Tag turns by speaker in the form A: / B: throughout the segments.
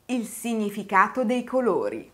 A: Il significato dei colori.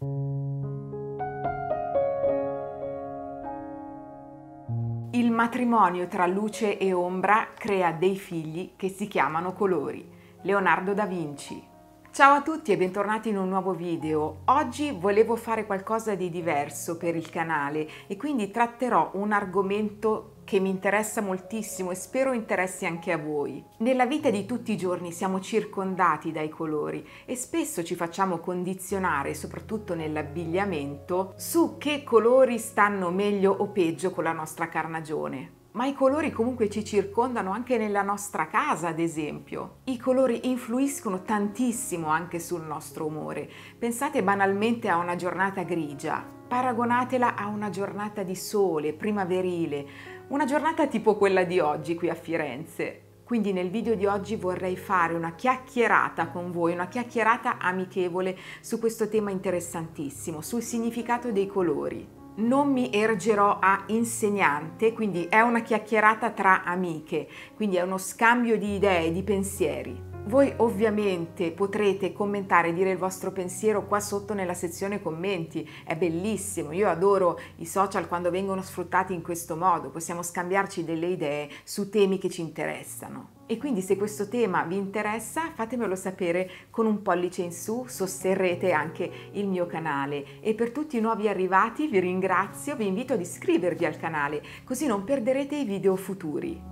A: Il matrimonio tra luce e ombra crea dei figli che si chiamano colori. Leonardo da Vinci. Ciao a tutti e bentornati in un nuovo video. Oggi volevo fare qualcosa di diverso per il canale e quindi tratterò un argomento che mi interessa moltissimo e spero interessi anche a voi. Nella vita di tutti i giorni siamo circondati dai colori e spesso ci facciamo condizionare, soprattutto nell'abbigliamento, su che colori stanno meglio o peggio con la nostra carnagione. Ma i colori comunque ci circondano anche nella nostra casa, ad esempio. I colori influiscono tantissimo anche sul nostro umore. Pensate banalmente a una giornata grigia, paragonatela a una giornata di sole, primaverile, una giornata tipo quella di oggi qui a Firenze. Quindi nel video di oggi vorrei fare una chiacchierata con voi, una chiacchierata amichevole su questo tema interessantissimo, sul significato dei colori. Non mi ergerò a insegnante, quindi è una chiacchierata tra amiche, quindi è uno scambio di idee, di pensieri. Voi ovviamente potrete commentare e dire il vostro pensiero qua sotto nella sezione commenti, è bellissimo, io adoro i social quando vengono sfruttati in questo modo, possiamo scambiarci delle idee su temi che ci interessano. E quindi se questo tema vi interessa fatemelo sapere con un pollice in su, sosterrete anche il mio canale. E per tutti i nuovi arrivati vi ringrazio, vi invito ad iscrivervi al canale, così non perderete i video futuri.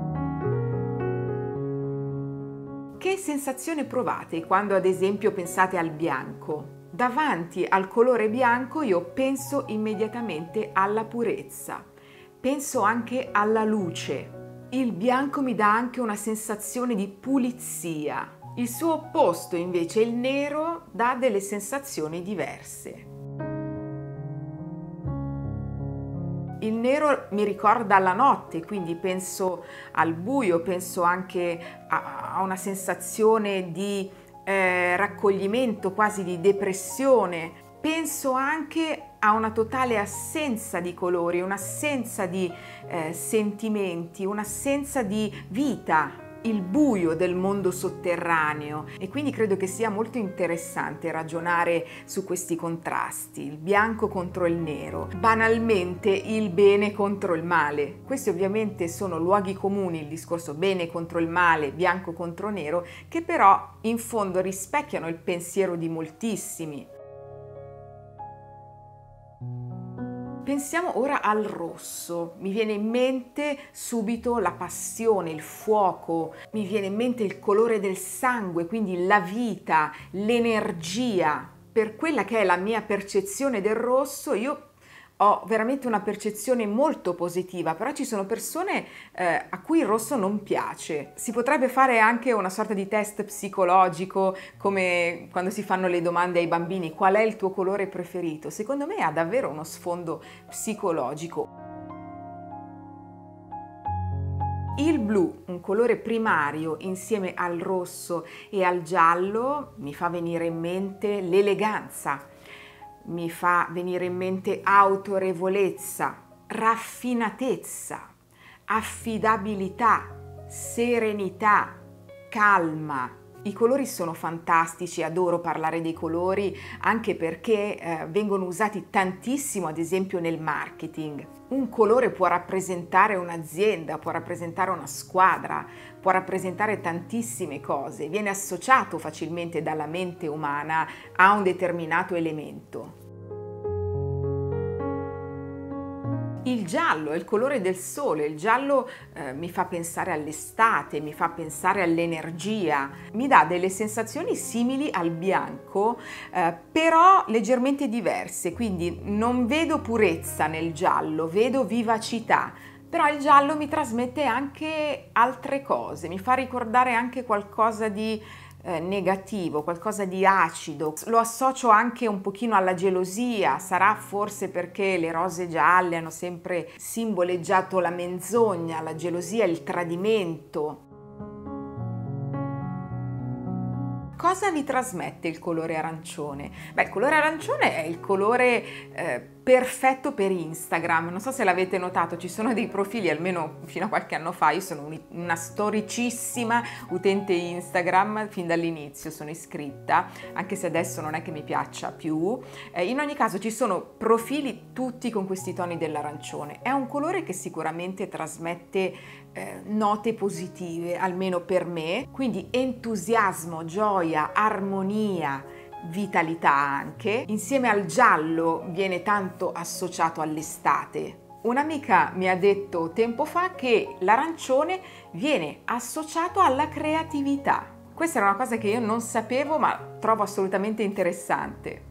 A: Che sensazione provate quando ad esempio pensate al bianco? Davanti al colore bianco io penso immediatamente alla purezza, penso anche alla luce. Il bianco mi dà anche una sensazione di pulizia. Il suo opposto invece, il nero, dà delle sensazioni diverse. Il nero mi ricorda la notte, quindi penso al buio, penso anche a una sensazione di raccoglimento, quasi di depressione. Penso anche a una totale assenza di colori, un'assenza di sentimenti, un'assenza di vita. Il buio del mondo sotterraneo, e quindi credo che sia molto interessante ragionare su questi contrasti, il bianco contro il nero, banalmente il bene contro il male. Questi ovviamente sono luoghi comuni, il discorso bene contro il male, bianco contro nero, che però in fondo rispecchiano il pensiero di moltissimi. Pensiamo ora al rosso, mi viene in mente subito la passione, il fuoco, mi viene in mente il colore del sangue, quindi la vita, l'energia. Per quella che è la mia percezione del rosso, io ho veramente una percezione molto positiva, però ci sono persone a cui il rosso non piace. Si potrebbe fare anche una sorta di test psicologico, come quando si fanno le domande ai bambini: qual è il tuo colore preferito? Secondo me ha davvero uno sfondo psicologico. Il blu, un colore primario insieme al rosso e al giallo, mi fa venire in mente l'eleganza. Mi fa venire in mente autorevolezza, raffinatezza, affidabilità, serenità, calma. I colori sono fantastici, adoro parlare dei colori anche perché vengono usati tantissimo, ad esempio nel marketing. Un colore può rappresentare un'azienda, può rappresentare una squadra, può rappresentare tantissime cose, viene associato facilmente dalla mente umana a un determinato elemento. Il giallo è il colore del sole, il giallo mi fa pensare all'estate, mi fa pensare all'energia, mi dà delle sensazioni simili al bianco, però leggermente diverse, quindi non vedo purezza nel giallo, vedo vivacità. Però il giallo mi trasmette anche altre cose, mi fa ricordare anche qualcosa di negativo, qualcosa di acido. Lo associo anche un pochino alla gelosia, sarà forse perché le rose gialle hanno sempre simboleggiato la menzogna, la gelosia, il tradimento. Cosa vi trasmette il colore arancione? Beh, il colore arancione è il colore perfetto per Instagram. Non so se l'avete notato, ci sono dei profili, almeno fino a qualche anno fa, io sono una storicissima utente Instagram, fin dall'inizio sono iscritta, anche se adesso non è che mi piaccia più. In ogni caso ci sono profili tutti con questi toni dell'arancione. È un colore che sicuramente trasmette note positive, almeno per me, quindi entusiasmo, gioia, armonia, vitalità anche. Insieme al giallo viene tanto associato all'estate. Un'amica mi ha detto tempo fa che l'arancione viene associato alla creatività. Questa era una cosa che io non sapevo, ma trovo assolutamente interessante.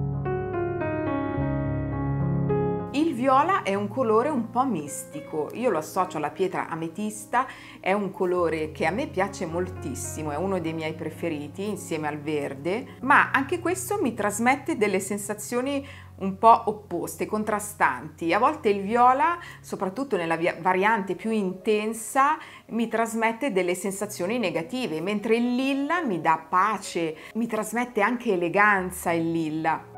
A: Il viola è un colore un po' mistico, io lo associo alla pietra ametista, è un colore che a me piace moltissimo, è uno dei miei preferiti insieme al verde, ma anche questo mi trasmette delle sensazioni un po' opposte, contrastanti. A volte il viola, soprattutto nella variante più intensa, mi trasmette delle sensazioni negative, mentre il lilla mi dà pace, mi trasmette anche eleganza il lilla.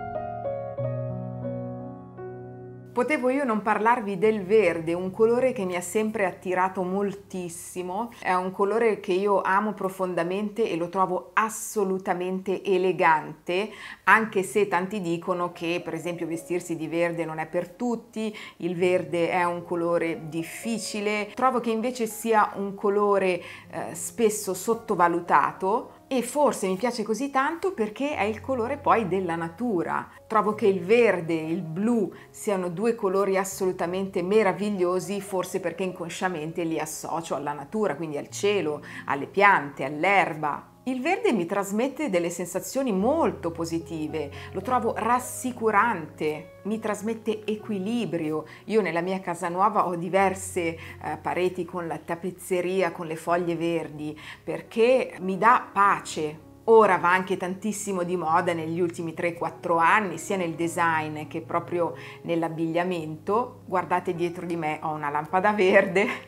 A: Potevo io non parlarvi del verde, un colore che mi ha sempre attirato moltissimo, è un colore che io amo profondamente e lo trovo assolutamente elegante, anche se tanti dicono che per esempio vestirsi di verde non è per tutti, il verde è un colore difficile, trovo che invece sia un colore spesso sottovalutato. E forse mi piace così tanto perché è il colore poi della natura. Trovo che il verde e il blu siano due colori assolutamente meravigliosi, forse perché inconsciamente li associo alla natura, quindi al cielo, alle piante, all'erba. Il verde mi trasmette delle sensazioni molto positive, lo trovo rassicurante, mi trasmette equilibrio. Io nella mia casa nuova ho diverse pareti con la tappezzeria, con le foglie verdi, perché mi dà pace. Ora va anche tantissimo di moda negli ultimi 3-4 anni, sia nel design che proprio nell'abbigliamento. Guardate dietro di me, ho una lampada verde.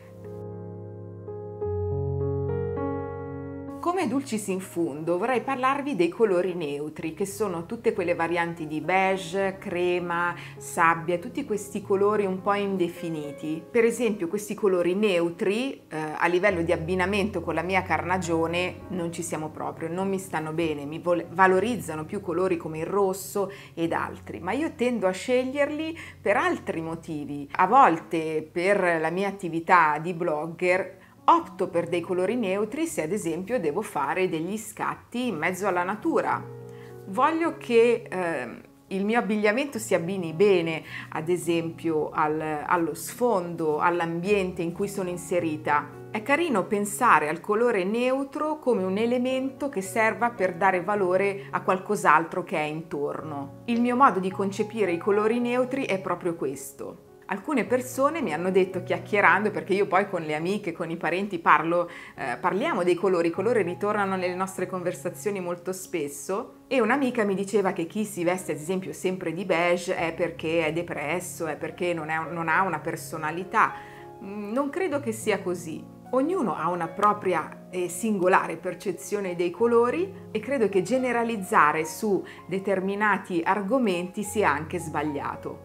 A: Come dulcis in fundo vorrei parlarvi dei colori neutri, che sono tutte quelle varianti di beige, crema, sabbia, tutti questi colori un po' indefiniti. Per esempio questi colori neutri a livello di abbinamento con la mia carnagione non ci siamo proprio, non mi stanno bene, mi valorizzano più colori come il rosso ed altri, ma io tendo a sceglierli per altri motivi. A volte per la mia attività di blogger opto per dei colori neutri se ad esempio devo fare degli scatti in mezzo alla natura. Voglio che il mio abbigliamento si abbini bene, ad esempio allo sfondo, all'ambiente in cui sono inserita. È carino pensare al colore neutro come un elemento che serva per dare valore a qualcos'altro che è intorno. Il mio modo di concepire i colori neutri è proprio questo. Alcune persone mi hanno detto, chiacchierando, perché io poi con le amiche, con i parenti parliamo dei colori, i colori ritornano nelle nostre conversazioni molto spesso, e un'amica mi diceva che chi si veste ad esempio sempre di beige è perché è depresso, è perché non ha una personalità. Non credo che sia così. Ognuno ha una propria e singolare percezione dei colori e credo che generalizzare su determinati argomenti sia anche sbagliato.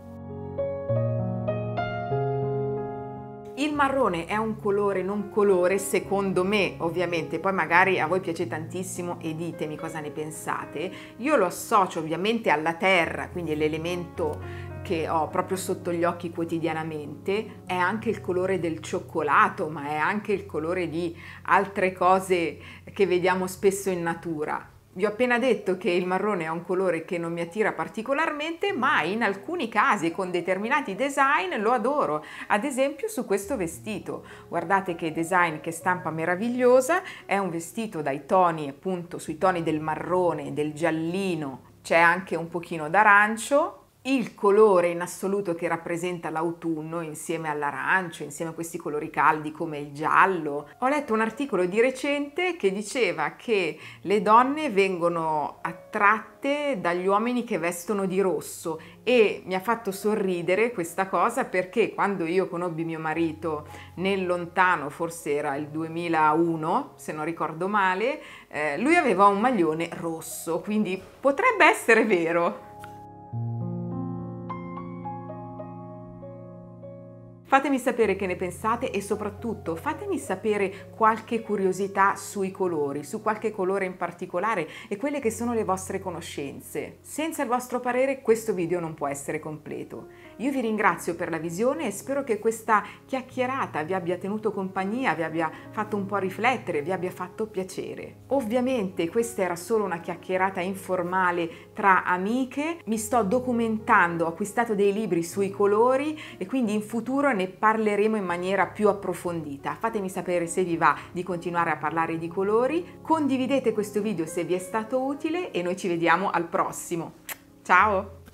A: Il marrone è un colore non colore, secondo me, ovviamente, poi magari a voi piace tantissimo e ditemi cosa ne pensate. Io lo associo ovviamente alla terra, quindi l'elemento che ho proprio sotto gli occhi quotidianamente. È anche il colore del cioccolato, ma è anche il colore di altre cose che vediamo spesso in natura. Vi ho appena detto che il marrone è un colore che non mi attira particolarmente, ma in alcuni casi con determinati design lo adoro. Ad esempio su questo vestito. Guardate che design, che stampa meravigliosa. È un vestito dai toni, appunto, sui toni del marrone, del giallino. C'è anche un pochino d'arancio. Il colore in assoluto che rappresenta l'autunno insieme all'arancio, insieme a questi colori caldi come il giallo. Ho letto un articolo di recente che diceva che le donne vengono attratte dagli uomini che vestono di rosso e mi ha fatto sorridere questa cosa perché quando io conobbi mio marito nel lontano, forse era il 2001 se non ricordo male, lui aveva un maglione rosso, quindi potrebbe essere vero. Fatemi sapere che ne pensate e soprattutto fatemi sapere qualche curiosità sui colori, su qualche colore in particolare e quelle che sono le vostre conoscenze. Senza il vostro parere questo video non può essere completo. Io vi ringrazio per la visione e spero che questa chiacchierata vi abbia tenuto compagnia, vi abbia fatto un po' riflettere, vi abbia fatto piacere. Ovviamente questa era solo una chiacchierata informale tra amiche, mi sto documentando, ho acquistato dei libri sui colori e quindi in futuro ne parleremo in maniera più approfondita. Fatemi sapere se vi va di continuare a parlare di colori, condividete questo video se vi è stato utile e noi ci vediamo al prossimo. Ciao!